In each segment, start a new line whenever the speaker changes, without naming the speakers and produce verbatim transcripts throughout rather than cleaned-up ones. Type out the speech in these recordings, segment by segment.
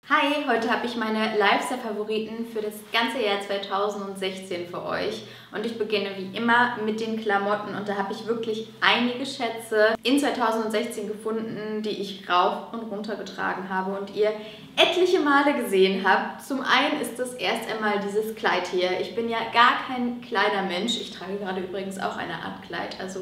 Hi, heute habe ich meine Lifestyle-Favoriten für das ganze Jahr zweitausendsechzehn für euch. Und ich beginne wie immer mit den Klamotten. Und da habe ich wirklich einige Schätze in zweitausendsechzehn gefunden, die ich rauf und runter getragen habe und ihr etliche Male gesehen habt. Zum einen ist das erst einmal dieses Kleid hier. Ich bin ja gar kein Kleidermensch. Ich trage gerade übrigens auch eine Art Kleid, also...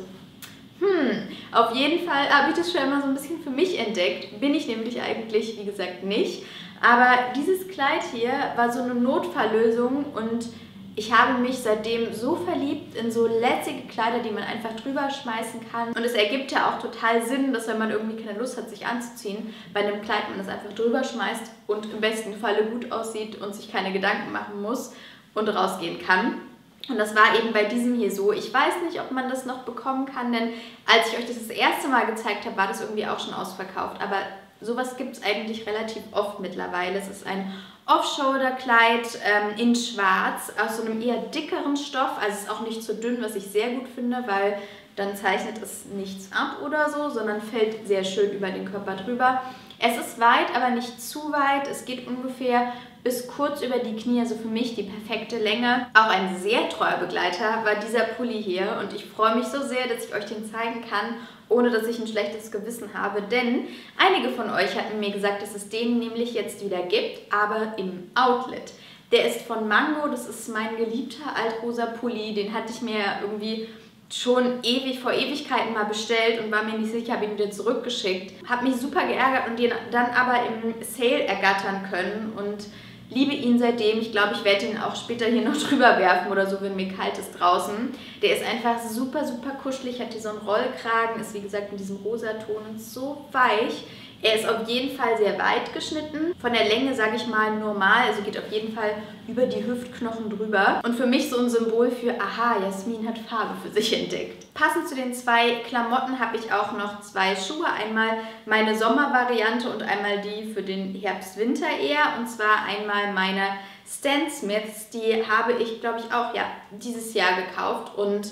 Hm, auf jeden Fall habe ich das schon immer so ein bisschen für mich entdeckt. Bin ich nämlich eigentlich, wie gesagt, nicht. Aber dieses Kleid hier war so eine Notfalllösung und ich habe mich seitdem so verliebt in so lässige Kleider, die man einfach drüber schmeißen kann. Und es ergibt ja auch total Sinn, dass wenn man irgendwie keine Lust hat, sich anzuziehen, bei einem Kleid man das einfach drüber schmeißt und im besten Falle gut aussieht und sich keine Gedanken machen muss und rausgehen kann. Und das war eben bei diesem hier so. Ich weiß nicht, ob man das noch bekommen kann, denn als ich euch das das erste Mal gezeigt habe, war das irgendwie auch schon ausverkauft. Aber sowas gibt es eigentlich relativ oft mittlerweile. Es ist ein Off-Shoulder-Kleid ähm, in schwarz, aus so einem eher dickeren Stoff. Also es ist auch nicht so dünn, was ich sehr gut finde, weil dann zeichnet es nichts ab oder so, sondern fällt sehr schön über den Körper drüber. Es ist weit, aber nicht zu weit. Es geht ungefähr bis kurz über die Knie, also für mich die perfekte Länge. Auch ein sehr treuer Begleiter war dieser Pulli hier und ich freue mich so sehr, dass ich euch den zeigen kann, ohne dass ich ein schlechtes Gewissen habe, denn einige von euch hatten mir gesagt, dass es den nämlich jetzt wieder gibt, aber im Outlet. Der ist von Mango, das ist mein geliebter altrosa Pulli, den hatte ich mir irgendwie schon ewig vor Ewigkeiten mal bestellt und war mir nicht sicher, habe ihn wieder zurückgeschickt. Habe mich super geärgert und den dann aber im Sale ergattern können und liebe ihn seitdem. Ich glaube, ich werde ihn auch später hier noch drüber werfen oder so, wenn mir kalt ist draußen. Der ist einfach super, super kuschelig, hat hier so einen Rollkragen, ist wie gesagt in diesem Rosaton und so weich. Er ist auf jeden Fall sehr weit geschnitten. Von der Länge, sage ich mal, normal. Also geht auf jeden Fall über die Hüftknochen drüber. Und für mich so ein Symbol für, aha, Jasmin hat Farbe für sich entdeckt. Passend zu den zwei Klamotten habe ich auch noch zwei Schuhe. Einmal meine Sommervariante und einmal die für den Herbst-Winter eher. Und zwar einmal meine Stan Smiths. Die habe ich, glaube ich, auch ja, dieses Jahr gekauft. Und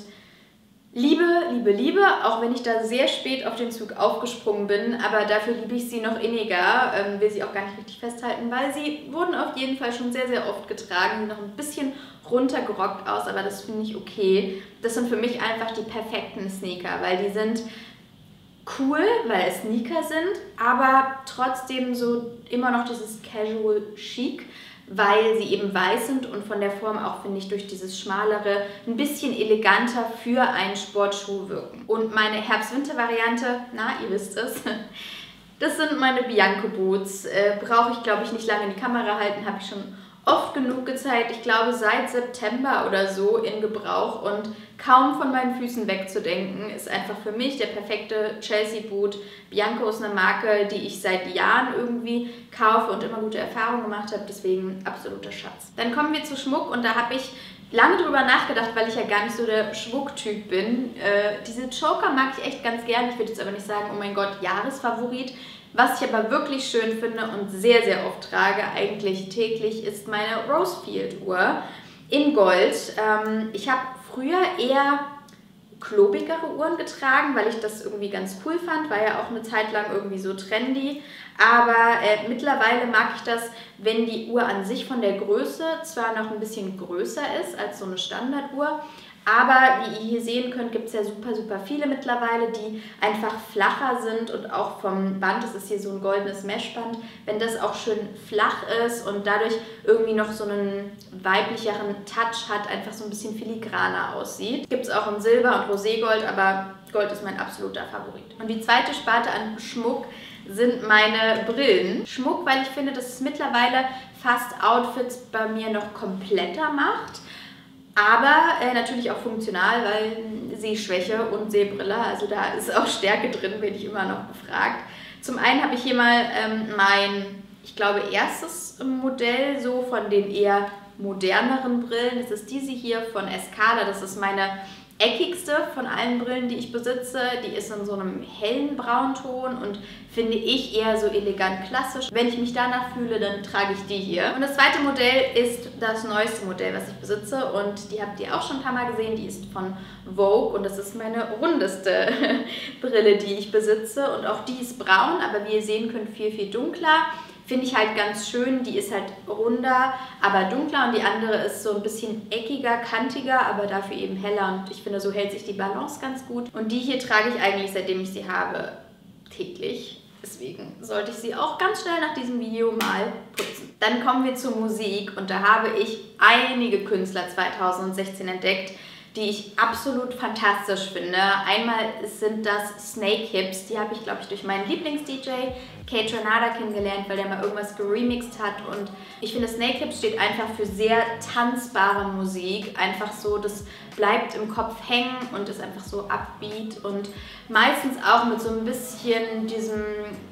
Liebe, Liebe, Liebe, auch wenn ich da sehr spät auf den Zug aufgesprungen bin, aber dafür liebe ich sie noch inniger, ähm, will sie auch gar nicht richtig festhalten, weil sie wurden auf jeden Fall schon sehr, sehr oft getragen, sehen noch ein bisschen runtergerockt aus, aber das finde ich okay. Das sind für mich einfach die perfekten Sneaker, weil die sind cool, weil es Sneaker sind, aber trotzdem so immer noch dieses Casual Chic, weil sie eben weiß sind und von der Form auch, finde ich, durch dieses Schmalere ein bisschen eleganter für einen Sportschuh wirken. Und meine Herbst-Winter-Variante, na, ihr wisst es, das sind meine Bianco Boots. Äh, brauche ich, glaube ich, nicht lange in die Kamera halten, habe ich schon oft genug gezeigt. Ich glaube, seit September oder so in Gebrauch und kaum von meinen Füßen wegzudenken. Ist einfach für mich der perfekte Chelsea-Boot. Bianco ist eine Marke, die ich seit Jahren irgendwie kaufe und immer gute Erfahrungen gemacht habe. Deswegen absoluter Schatz. Dann kommen wir zu Schmuck und da habe ich lange drüber nachgedacht, weil ich ja gar nicht so der Schmucktyp bin. Äh, diese Choker mag ich echt ganz gern. Ich würde jetzt aber nicht sagen, oh mein Gott, Jahresfavorit. Was ich aber wirklich schön finde und sehr, sehr oft trage, eigentlich täglich, ist meine Rosefield-Uhr in Gold. Ähm, ich habe früher eher klobigere Uhren getragen, weil ich das irgendwie ganz cool fand. War ja auch eine Zeit lang irgendwie so trendy. Aber äh, mittlerweile mag ich das, wenn die Uhr an sich von der Größe zwar noch ein bisschen größer ist als so eine Standarduhr, aber wie ihr hier sehen könnt, gibt es ja super, super viele mittlerweile, die einfach flacher sind und auch vom Band, das ist hier so ein goldenes Meshband, wenn das auch schön flach ist und dadurch irgendwie noch so einen weiblicheren Touch hat, einfach so ein bisschen filigraner aussieht. Gibt es auch in Silber und Roségold, aber Gold ist mein absoluter Favorit. Und die zweite Sparte an Schmuck sind meine Brillen. Schmuck, weil ich finde, dass es mittlerweile fast Outfits bei mir noch kompletter macht. Aber äh, natürlich auch funktional, weil Sehschwäche und Sehbrille, also da ist auch Stärke drin, werde ich immer noch gefragt. Zum einen habe ich hier mal ähm, mein, ich glaube, erstes Modell so von den eher moderneren Brillen. Das ist diese hier von Escada, das ist meine eckigste von allen Brillen, die ich besitze. Die ist in so einem hellen Braunton und finde ich eher so elegant klassisch. Wenn ich mich danach fühle, dann trage ich die hier. Und das zweite Modell ist das neueste Modell, was ich besitze und die habt ihr auch schon ein paar Mal gesehen. Die ist von Vogue und das ist meine rundeste Brille, die ich besitze und auch die ist braun, aber wie ihr sehen könnt, viel, viel dunkler. finde ich halt ganz schön. Die ist halt runder, aber dunkler und die andere ist so ein bisschen eckiger, kantiger, aber dafür eben heller und ich finde, so hält sich die Balance ganz gut. Und die hier trage ich eigentlich, seitdem ich sie habe, täglich. Deswegen sollte ich sie auch ganz schnell nach diesem Video mal putzen. Dann kommen wir zur Musik und da habe ich einige Künstler zweitausendsechzehn entdeckt, die ich absolut fantastisch finde. Einmal sind das Snake Hips, die habe ich, glaube ich, durch meinen Lieblings-D J Kaytranada kennengelernt, weil der mal irgendwas geremixed hat und ich finde, Snake Hips steht einfach für sehr tanzbare Musik, einfach so, das bleibt im Kopf hängen und ist einfach so upbeat und meistens auch mit so ein bisschen diesem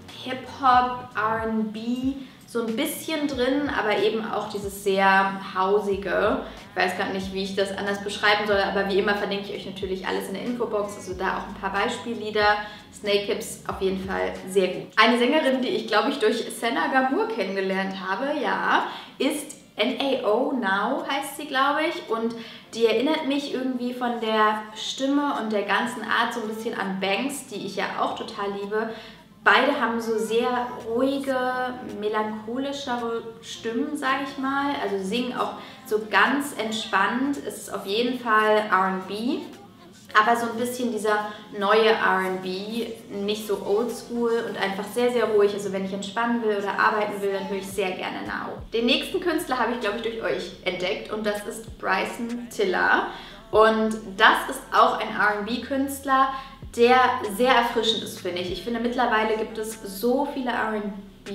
Hip-Hop, R and B, so ein bisschen drin, aber eben auch dieses sehr hausige. Ich weiß gar nicht, wie ich das anders beschreiben soll, aber wie immer verlinke ich euch natürlich alles in der Infobox, also da auch ein paar Beispiellieder. Snake Hips auf jeden Fall sehr gut. Eine Sängerin, die ich, glaube ich, durch Senna Gamur kennengelernt habe, ja, ist N A O Now heißt sie, glaube ich, und die erinnert mich irgendwie von der Stimme und der ganzen Art so ein bisschen an Banks, die ich ja auch total liebe. Beide haben so sehr ruhige, melancholischere Stimmen, sage ich mal. Also singen auch so ganz entspannt. Es ist auf jeden Fall R and B, aber so ein bisschen dieser neue R and B, nicht so oldschool und einfach sehr, sehr ruhig. Also wenn ich entspannen will oder arbeiten will, dann höre ich sehr gerne Now. Den nächsten Künstler habe ich, glaube ich, durch euch entdeckt und das ist Bryson Tiller. Und das ist auch ein R and B-Künstler, der sehr erfrischend ist, finde ich. Ich finde, mittlerweile gibt es so viele R and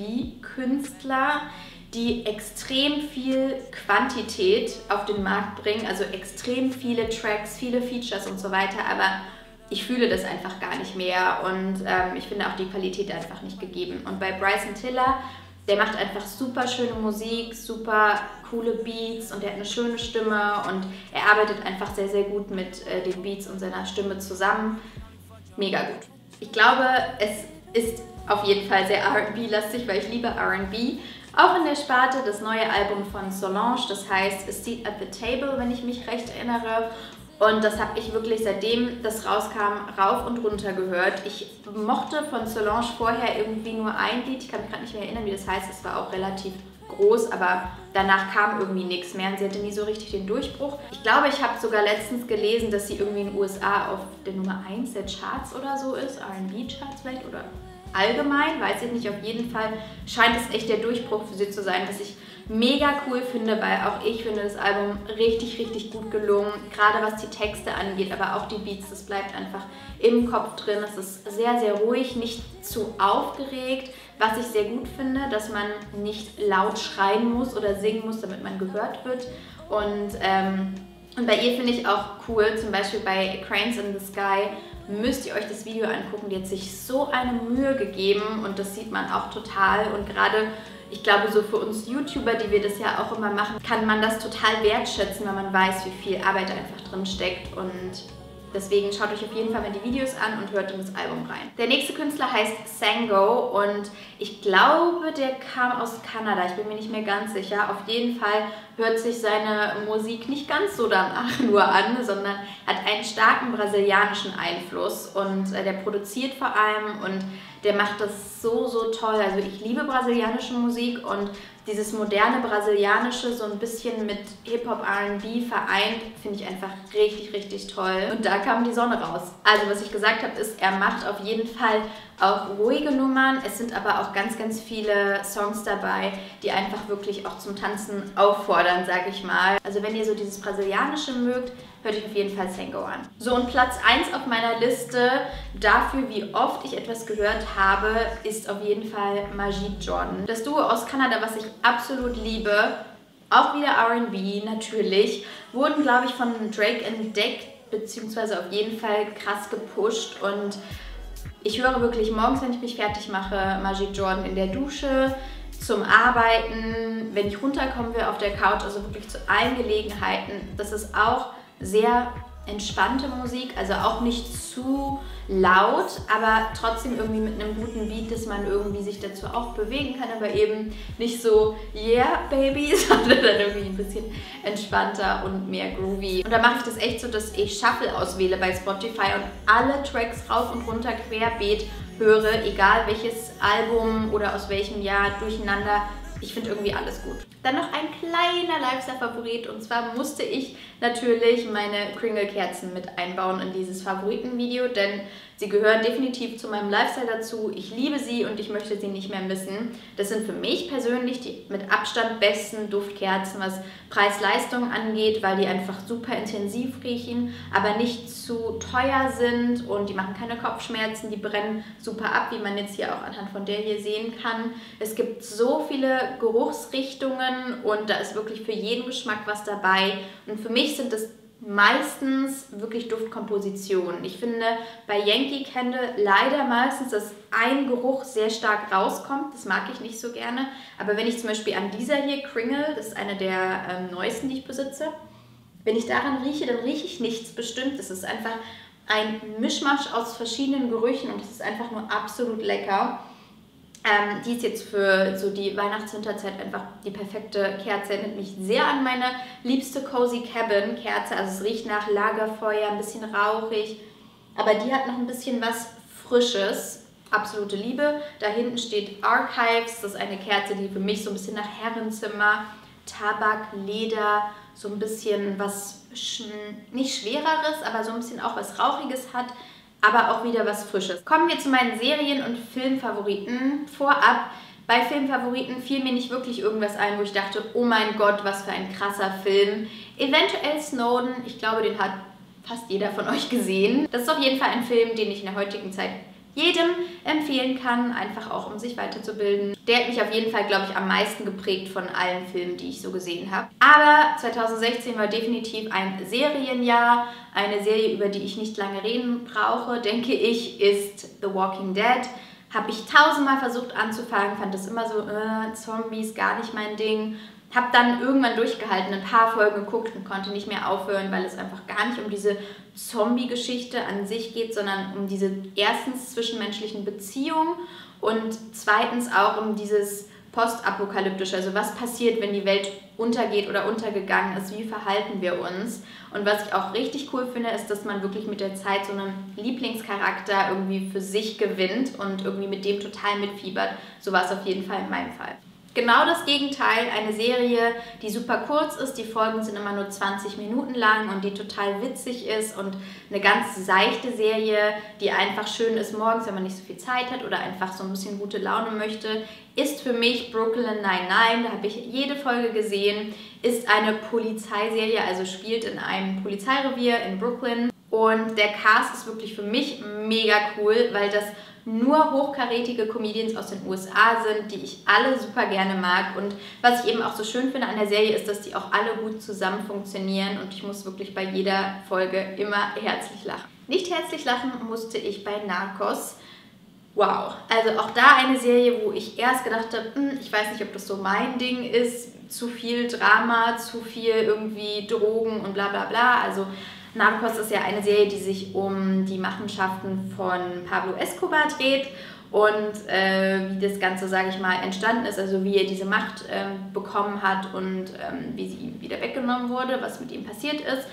B-Künstler, die extrem viel Quantität auf den Markt bringen, also extrem viele Tracks, viele Features und so weiter, aber ich fühle das einfach gar nicht mehr und ähm, ich finde auch die Qualität einfach nicht gegeben. Und bei Bryson Tiller, der macht einfach super schöne Musik, super coole Beats und er hat eine schöne Stimme und er arbeitet einfach sehr, sehr gut mit äh, den Beats und seiner Stimme zusammen. Mega gut. Ich glaube, es ist auf jeden Fall sehr R and B-lastig, weil ich liebe R and B. Auch in der Sparte das neue Album von Solange, das heißt A Seat at the Table, wenn ich mich recht erinnere. Und das habe ich wirklich, seitdem das rauskam, rauf und runter gehört. Ich mochte von Solange vorher irgendwie nur ein Lied, ich kann mich gerade nicht mehr erinnern, wie das heißt, es war auch relativ groß, aber danach kam irgendwie nichts mehr und sie hatte nie so richtig den Durchbruch. Ich glaube, ich habe sogar letztens gelesen, dass sie irgendwie in den U S A auf der Nummer eins der Charts oder so ist, R and B-Charts vielleicht oder allgemein, weiß ich nicht, auf jeden Fall scheint es echt der Durchbruch für sie zu sein, was ich mega cool finde, weil auch ich finde das Album richtig, richtig gut gelungen, gerade was die Texte angeht, aber auch die Beats, das bleibt einfach im Kopf drin, es ist sehr, sehr ruhig, nicht zu aufgeregt, was ich sehr gut finde, dass man nicht laut schreien muss oder singen muss, damit man gehört wird und, ähm, und bei ihr finde ich auch cool, zum Beispiel bei Cranes in the Sky, müsst ihr euch das Video angucken, die hat sich so eine Mühe gegeben und das sieht man auch total und gerade, ich glaube, so für uns YouTuber, die wir das ja auch immer machen, kann man das total wertschätzen, wenn man weiß, wie viel Arbeit da einfach drin steckt und deswegen schaut euch auf jeden Fall mal die Videos an und hört in das Album rein. Der nächste Künstler heißt Sango und ich glaube, der kam aus Kanada. Ich bin mir nicht mehr ganz sicher. Auf jeden Fall hört sich seine Musik nicht ganz so danach nur an, sondern hat einen starken brasilianischen Einfluss und der produziert vor allem und der macht das so, so toll. Also ich liebe brasilianische Musik und dieses moderne Brasilianische so ein bisschen mit Hip-Hop, R and B vereint, finde ich einfach richtig, richtig toll. Und da kam die Sonne raus. Also was ich gesagt habe, ist, er macht auf jeden Fall auch ruhige Nummern. Es sind aber auch ganz, ganz viele Songs dabei, die einfach wirklich auch zum Tanzen auffordern, sage ich mal. Also wenn ihr so dieses Brasilianische mögt, hört euch auf jeden Fall Sango an. So, und Platz eins auf meiner Liste dafür, wie oft ich etwas gehört habe, ist auf jeden Fall Majid Jordan. Das Duo aus Kanada, was ich absolut liebe, auch wieder R and B natürlich, wurden, glaube ich, von Drake entdeckt, beziehungsweise auf jeden Fall krass gepusht und ich höre wirklich morgens, wenn ich mich fertig mache, Majid Jordan in der Dusche, zum Arbeiten, wenn ich runterkommen will auf der Couch, also wirklich zu allen Gelegenheiten. Das ist auch sehr entspannte Musik, also auch nicht zu laut, aber trotzdem irgendwie mit einem guten Beat, dass man irgendwie sich dazu auch bewegen kann, aber eben nicht so yeah baby, sondern dann irgendwie ein bisschen entspannter und mehr groovy. Und da mache ich das echt so, dass ich Shuffle auswähle bei Spotify und alle Tracks rauf und runter querbeet höre, egal welches Album oder aus welchem Jahr, durcheinander. Ich finde irgendwie alles gut. Dann noch ein kleiner Lifestyle-Favorit, und zwar musste ich natürlich meine Kringle-Kerzen mit einbauen in dieses Favoritenvideo, denn sie gehören definitiv zu meinem Lifestyle dazu. Ich liebe sie und ich möchte sie nicht mehr missen. Das sind für mich persönlich die mit Abstand besten Duftkerzen, was Preis-Leistung angeht, weil die einfach super intensiv riechen, aber nicht zu teuer sind und die machen keine Kopfschmerzen, die brennen super ab, wie man jetzt hier auch anhand von der hier sehen kann. Es gibt so viele Geruchsrichtungen und da ist wirklich für jeden Geschmack was dabei. Und für mich sind es meistens wirklich Duftkompositionen. Ich finde bei Yankee Candle leider meistens, dass ein Geruch sehr stark rauskommt. Das mag ich nicht so gerne. Aber wenn ich zum Beispiel an dieser hier, Kringle, das ist eine der ähm, neuesten, die ich besitze, wenn ich daran rieche, dann rieche ich nichts Bestimmtes. Es ist einfach ein Mischmasch aus verschiedenen Gerüchen und es ist einfach nur absolut lecker. Ähm, die ist jetzt für so die Weihnachts-Winterzeit einfach die perfekte Kerze. Erinnert mich sehr an meine liebste Cozy Cabin Kerze. Also es riecht nach Lagerfeuer, ein bisschen rauchig, aber die hat noch ein bisschen was Frisches. Absolute Liebe. Da hinten steht Archives. Das ist eine Kerze, die für mich so ein bisschen nach Herrenzimmer, Tabak, Leder, so ein bisschen was, nicht Schwereres, aber so ein bisschen auch was Rauchiges hat. Aber auch wieder was Frisches. Kommen wir zu meinen Serien- und Filmfavoriten. Vorab, bei Filmfavoriten fiel mir nicht wirklich irgendwas ein, wo ich dachte, oh mein Gott, was für ein krasser Film. Eventuell Snowden, ich glaube, den hat fast jeder von euch gesehen. Das ist auf jeden Fall ein Film, den ich in der heutigen Zeit jedem empfehlen kann, einfach auch um sich weiterzubilden. Der hat mich auf jeden Fall, glaube ich, am meisten geprägt von allen Filmen, die ich so gesehen habe. Aber zweitausendsechzehn war definitiv ein Serienjahr. Eine Serie, über die ich nicht lange reden brauche, denke ich, ist The Walking Dead. Habe ich tausendmal versucht anzufangen, fand das immer so, äh, Zombies, gar nicht mein Ding. Habe dann irgendwann durchgehalten, ein paar Folgen geguckt und konnte nicht mehr aufhören, weil es einfach gar nicht um diese Zombie-Geschichte an sich geht, sondern um diese erstens zwischenmenschlichen Beziehungen und zweitens auch um dieses postapokalyptische, also was passiert, wenn die Welt untergeht oder untergegangen ist, wie verhalten wir uns. Und was ich auch richtig cool finde, ist, dass man wirklich mit der Zeit so einen Lieblingscharakter irgendwie für sich gewinnt und irgendwie mit dem total mitfiebert. So war es auf jeden Fall in meinem Fall. Genau das Gegenteil, eine Serie, die super kurz ist, die Folgen sind immer nur zwanzig Minuten lang und die total witzig ist und eine ganz seichte Serie, die einfach schön ist morgens, wenn man nicht so viel Zeit hat oder einfach so ein bisschen gute Laune möchte, ist für mich Brooklyn Nine-Nine, da habe ich jede Folge gesehen, ist eine Polizeiserie, also spielt in einem Polizeirevier in Brooklyn und der Cast ist wirklich für mich mega cool, weil das nur hochkarätige Comedians aus den U S A sind, die ich alle super gerne mag. Und was ich eben auch so schön finde an der Serie ist, dass die auch alle gut zusammen funktionieren und ich muss wirklich bei jeder Folge immer herzlich lachen. Nicht herzlich lachen musste ich bei Narcos. Wow, also auch da eine Serie, wo ich erst gedacht habe, hm, ich weiß nicht, ob das so mein Ding ist, zu viel Drama, zu viel irgendwie Drogen und bla bla bla, also Narcos ist ja eine Serie, die sich um die Machenschaften von Pablo Escobar dreht und äh, wie das Ganze, sage ich mal, entstanden ist, also wie er diese Macht äh, bekommen hat und ähm, wie sie ihm wieder weggenommen wurde, was mit ihm passiert ist.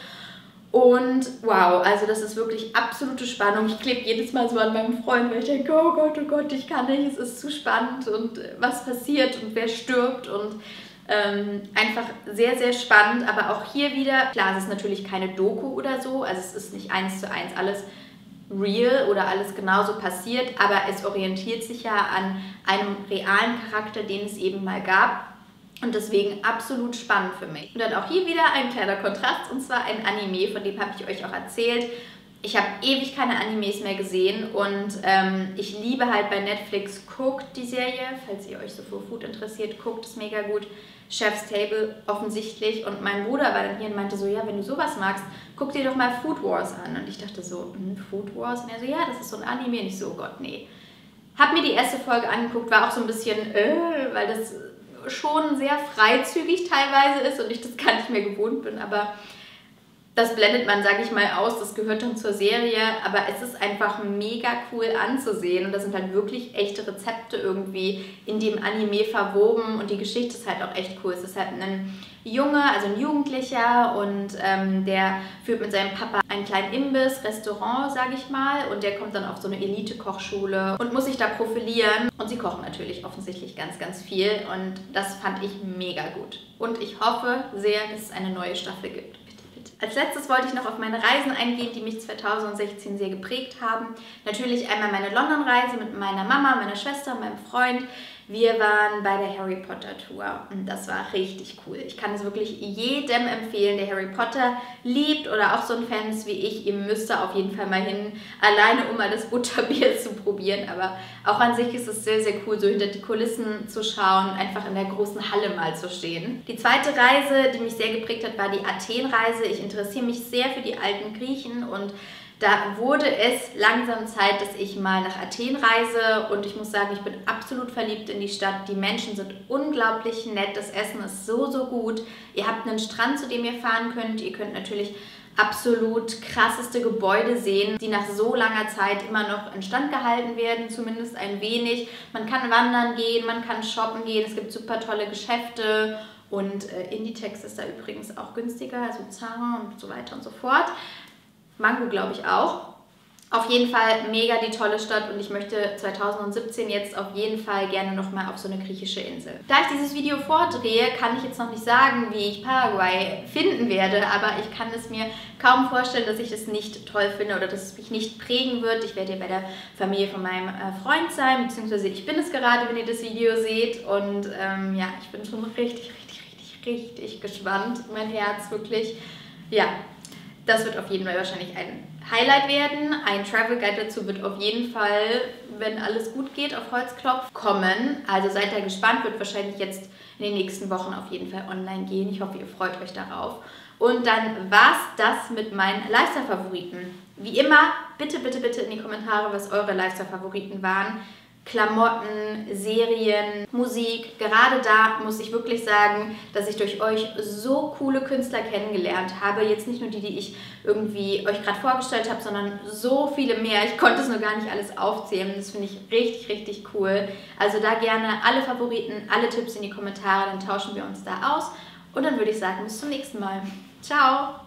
Und wow, also das ist wirklich absolute Spannung. Ich klebe jedes Mal so an meinem Freund, weil ich denke, oh Gott, oh Gott, ich kann nicht, es ist zu spannend und was passiert und wer stirbt und Ähm, einfach sehr, sehr spannend, aber auch hier wieder, klar, es ist natürlich keine Doku oder so, also es ist nicht eins zu eins alles real oder alles genauso passiert, aber es orientiert sich ja an einem realen Charakter, den es eben mal gab und deswegen absolut spannend für mich. Und dann auch hier wieder ein kleiner Kontrast und zwar ein Anime, von dem habe ich euch auch erzählt. Ich habe ewig keine Animes mehr gesehen und ähm, ich liebe halt bei Netflix Cooked die Serie, falls ihr euch so für Food interessiert, Cooked ist mega gut, Chef's Table offensichtlich und mein Bruder war dann hier und meinte so, ja, wenn du sowas magst, guck dir doch mal Food Wars an und ich dachte so, hm, Food Wars? Und er so, ja, das ist so ein Anime und ich so, oh Gott, nee. Hab mir die erste Folge angeguckt, war auch so ein bisschen, äh, weil das schon sehr freizügig teilweise ist und ich das gar nicht mehr gewohnt bin, aber Das blendet man, sage ich mal, aus, das gehört dann zur Serie, aber es ist einfach mega cool anzusehen und da sind halt wirklich echte Rezepte irgendwie in dem Anime verwoben und die Geschichte ist halt auch echt cool. Es ist halt ein Junge, also ein Jugendlicher und ähm, der führt mit seinem Papa einen kleinen Imbiss, Restaurant, sage ich mal, und der kommt dann auf so eine Elite-Kochschule und muss sich da profilieren und sie kochen natürlich offensichtlich ganz, ganz viel und das fand ich mega gut. Und ich hoffe sehr, dass es eine neue Staffel gibt. Als letztes wollte ich noch auf meine Reisen eingehen, die mich zweitausendsechzehn sehr geprägt haben. Natürlich einmal meine London-Reise mit meiner Mama, meiner Schwester und meinem Freund. Wir waren bei der Harry Potter Tour und das war richtig cool. Ich kann es wirklich jedem empfehlen, der Harry Potter liebt oder auch so ein Fan ist wie ich. Ihr müsst da auf jeden Fall mal hin, alleine um mal das Butterbier zu probieren. Aber auch an sich ist es sehr, sehr cool, so hinter die Kulissen zu schauen, einfach in der großen Halle mal zu stehen. Die zweite Reise, die mich sehr geprägt hat, war die Athen-Reise. Ich interessiere mich sehr für die alten Griechen und da wurde es langsam Zeit, dass ich mal nach Athen reise und ich muss sagen, ich bin absolut verliebt in die Stadt. Die Menschen sind unglaublich nett, das Essen ist so, so gut. Ihr habt einen Strand, zu dem ihr fahren könnt. Ihr könnt natürlich absolut krasseste Gebäude sehen, die nach so langer Zeit immer noch instand gehalten werden, zumindest ein wenig. Man kann wandern gehen, man kann shoppen gehen, es gibt super tolle Geschäfte. Und äh, Inditex ist da übrigens auch günstiger, also Zara und so weiter und so fort. Mango glaube ich auch. Auf jeden Fall mega die tolle Stadt und ich möchte zweitausendsiebzehn jetzt auf jeden Fall gerne nochmal auf so eine griechische Insel. Da ich dieses Video vordrehe, kann ich jetzt noch nicht sagen, wie ich Paraguay finden werde, aber ich kann es mir kaum vorstellen, dass ich es nicht toll finde oder dass es mich nicht prägen wird. Ich werde hier bei der Familie von meinem äh, Freund sein, beziehungsweise ich bin es gerade, wenn ihr das Video seht und ähm, ja, ich bin schon richtig, richtig, richtig, richtig gespannt. Mein Herz wirklich, ja. Das wird auf jeden Fall wahrscheinlich ein Highlight werden. Ein Travel Guide dazu wird auf jeden Fall, wenn alles gut geht, auf Holzklopf kommen. Also seid da gespannt, wird wahrscheinlich jetzt in den nächsten Wochen auf jeden Fall online gehen. Ich hoffe, ihr freut euch darauf. Und dann war's das mit meinen Lifestyle-Favoriten. Wie immer, bitte, bitte, bitte in die Kommentare, was eure Lifestyle-Favoriten waren. Klamotten, Serien, Musik. Gerade da muss ich wirklich sagen, dass ich durch euch so coole Künstler kennengelernt habe. Jetzt nicht nur die, die ich irgendwie euch gerade vorgestellt habe, sondern so viele mehr. Ich konnte es nur gar nicht alles aufzählen. Das finde ich richtig, richtig cool. Also da gerne alle Favoriten, alle Tipps in die Kommentare, dann tauschen wir uns da aus. Und dann würde ich sagen, bis zum nächsten Mal. Ciao!